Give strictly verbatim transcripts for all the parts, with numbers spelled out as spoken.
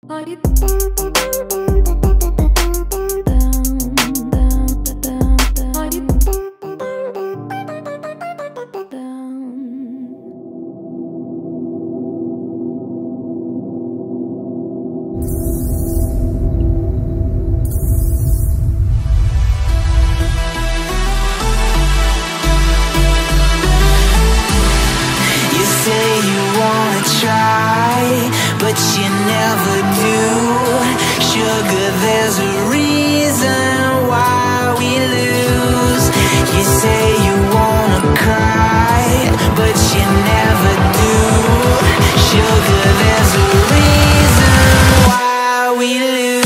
But you never do. Sugar, there's a reason why we lose. You say you wanna cry, but you never do. Sugar, there's a reason why we lose.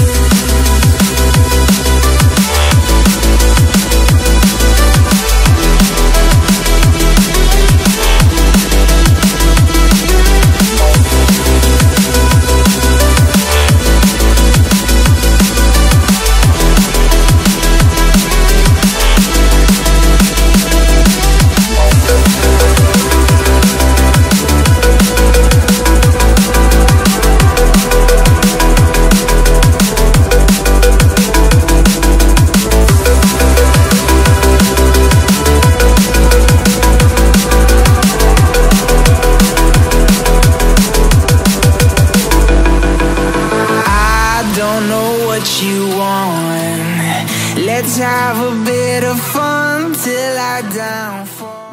You want. Let's have a bit of fun till I downfall.